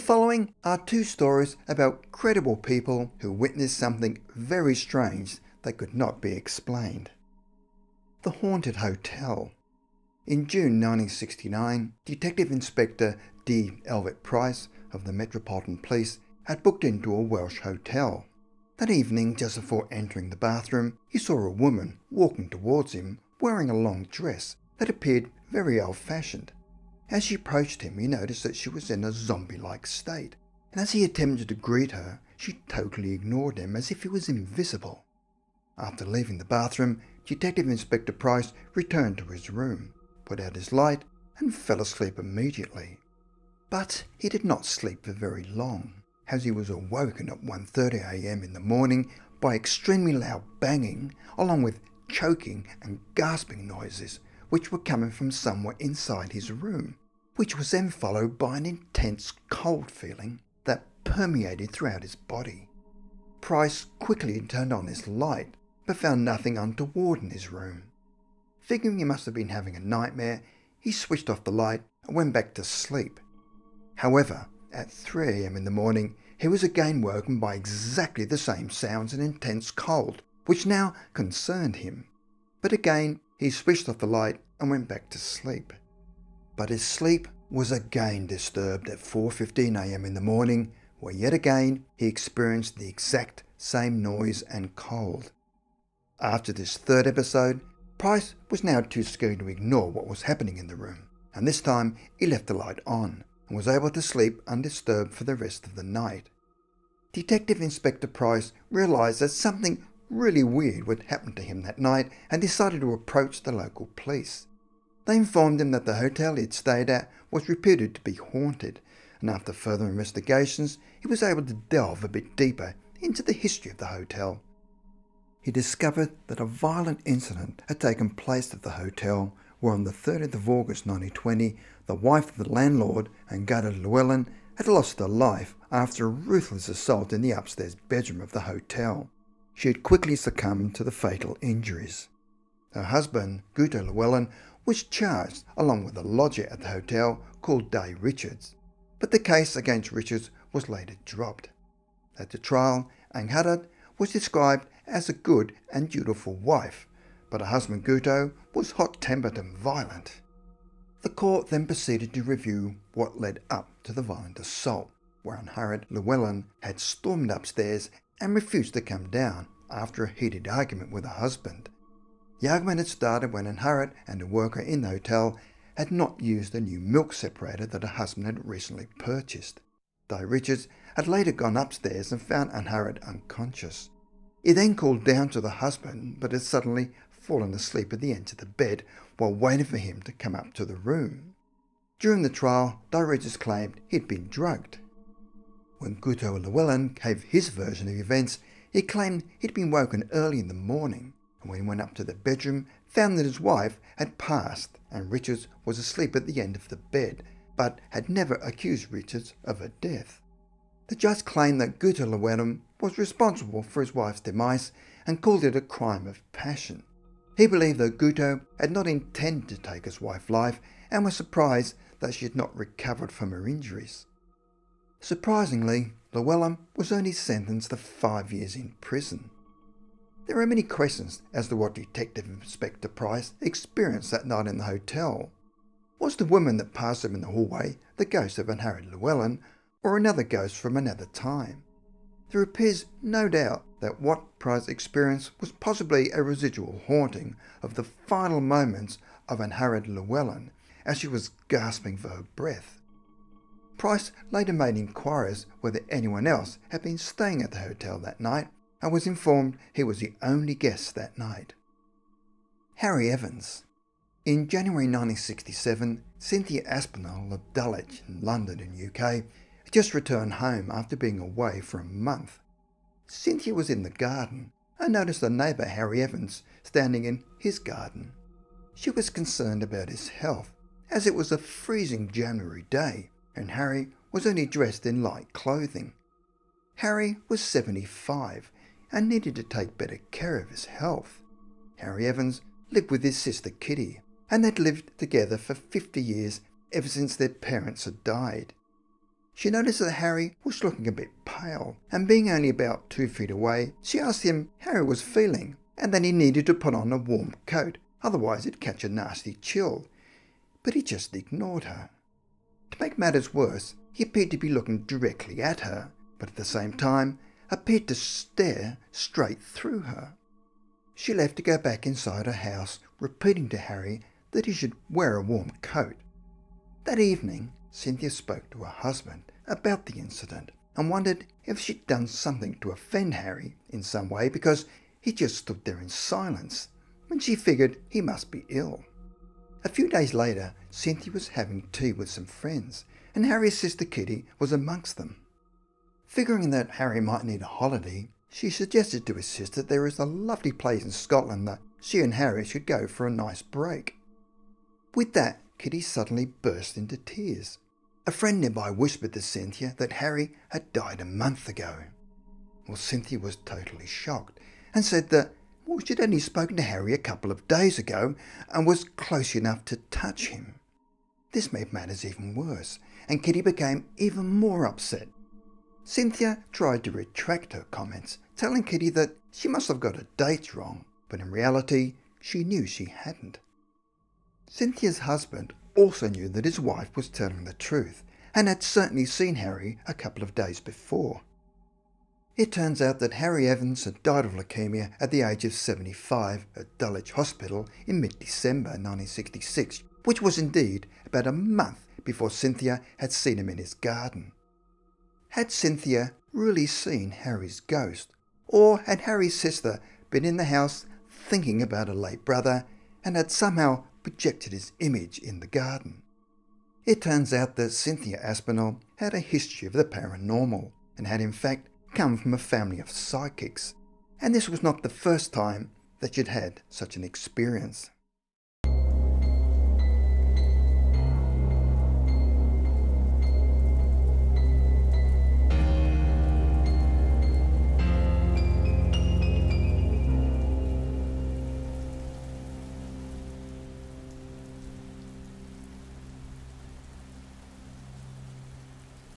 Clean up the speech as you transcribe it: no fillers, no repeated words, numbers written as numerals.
following are two stories about credible people who witnessed something very strange that could not be explained. The Haunted Hotel. In June 1969, Detective Inspector D. Elvet Price of the Metropolitan Police had booked into a Welsh hotel. That evening, just before entering the bathroom, he saw a woman walking towards him wearing a long dress that appeared very old-fashioned. As she approached him, he noticed that she was in a zombie-like state, and as he attempted to greet her, she totally ignored him as if he was invisible. After leaving the bathroom, Detective Inspector Price returned to his room, put out his light, and fell asleep immediately. But he did not sleep for very long, as he was awoken at 1:30 a.m. in the morning by extremely loud banging, along with choking and gasping noises, which were coming from somewhere inside his room, which was then followed by an intense cold feeling that permeated throughout his body. Price quickly turned on his light, but found nothing untoward in his room. Figuring he must have been having a nightmare, he switched off the light and went back to sleep. However, at 3 a.m. in the morning, he was again woken by exactly the same sounds and intense cold, which now concerned him. But again, he switched off the light and went back to sleep. But his sleep was again disturbed at 4:15 a.m. in the morning, where yet again he experienced the exact same noise and cold. After this third episode, Price was now too scared to ignore what was happening in the room, and this time he left the light on and was able to sleep undisturbed for the rest of the night. Detective Inspector Price realised that something really weird would happen to him that night and decided to approach the local police. They informed him that the hotel he'd stayed at was reputed to be haunted, and after further investigations he was able to delve a bit deeper into the history of the hotel. He discovered that a violent incident had taken place at the hotel where on the 30th of August 1920 the wife of the landlord and Gada Llewellyn had lost her life after a ruthless assault in the upstairs bedroom of the hotel. She had quickly succumbed to the fatal injuries. Her husband, Guto Llewellyn, was charged along with a lodger at the hotel called Day Richards, but the case against Richards was later dropped. At the trial, Angharad was described as a good and dutiful wife, but her husband Guto was hot-tempered and violent. The court then proceeded to review what led up to the violent assault, where Angharad Llewellyn had stormed upstairs and refused to come down after a heated argument with her husband. The argument had started when Angharad and a worker in the hotel had not used the new milk separator that her husband had recently purchased. Day Richards had later gone upstairs and found Angharad unconscious. He then called down to the husband, but had suddenly fallen asleep at the edge of the bed while waiting for him to come up to the room. During the trial, Day Richards claimed he'd been drugged. When Guto Llewellyn gave his version of events, he claimed he'd been woken early in the morning, and when he went up to the bedroom, found that his wife had passed and Richards was asleep at the end of the bed, but had never accused Richards of her death. The judge claimed that Guto Llewellyn was responsible for his wife's demise and called it a crime of passion. He believed that Guto had not intended to take his wife's life and was surprised that she had not recovered from her injuries. Surprisingly, Llewellyn was only sentenced to 5 years in prison. There are many questions as to what Detective Inspector Price experienced that night in the hotel. Was the woman that passed him in the hallway the ghost of Angharad Llewellyn, or another ghost from another time? There appears no doubt that what Price experienced was possibly a residual haunting of the final moments of Angharad Llewellyn as she was gasping for her breath. Price later made inquiries whether anyone else had been staying at the hotel that night and was informed he was the only guest that night. Harry Evans. In January 1967, Cynthia Aspinall of Dulwich in London in UK had just returned home after being away for a month. Cynthia was in the garden and noticed her neighbour Harry Evans standing in his garden. She was concerned about his health, as it was a freezing January day and Harry was only dressed in light clothing. Harry was 75 and needed to take better care of his health. Harry Evans lived with his sister Kitty, and they'd lived together for 50 years ever since their parents had died. She noticed that Harry was looking a bit pale, and being only about 2 feet away, she asked him how he was feeling, and that he needed to put on a warm coat, otherwise he'd catch a nasty chill. But he just ignored her. To make matters worse, he appeared to be looking directly at her, but at the same time appeared to stare straight through her. She left to go back inside her house, repeating to Harry that he should wear a warm coat. That evening, Cynthia spoke to her husband about the incident and wondered if she'd done something to offend Harry in some way, because he just stood there in silence when she figured he must be ill. A few days later, Cynthia was having tea with some friends, and Harry's sister Kitty was amongst them. Figuring that Harry might need a holiday, she suggested to his sister there is a lovely place in Scotland that she and Harry should go for a nice break. With that, Kitty suddenly burst into tears. A friend nearby whispered to Cynthia that Harry had died a month ago. Well, Cynthia was totally shocked and said that she'd only spoken to Harry a couple of days ago and was close enough to touch him. This made matters even worse, and Kitty became even more upset. Cynthia tried to retract her comments, telling Kitty that she must have got her dates wrong, but in reality, she knew she hadn't. Cynthia's husband also knew that his wife was telling the truth, and had certainly seen Harry a couple of days before. It turns out that Harry Evans had died of leukemia at the age of 75 at Dulwich Hospital in mid-December 1966, which was indeed about a month before Cynthia had seen him in his garden. Had Cynthia really seen Harry's ghost, or had Harry's sister been in the house thinking about her late brother and had somehow projected his image in the garden? It turns out that Cynthia Aspinall had a history of the paranormal and had in fact come from a family of psychics, and this was not the first time that she'd had such an experience.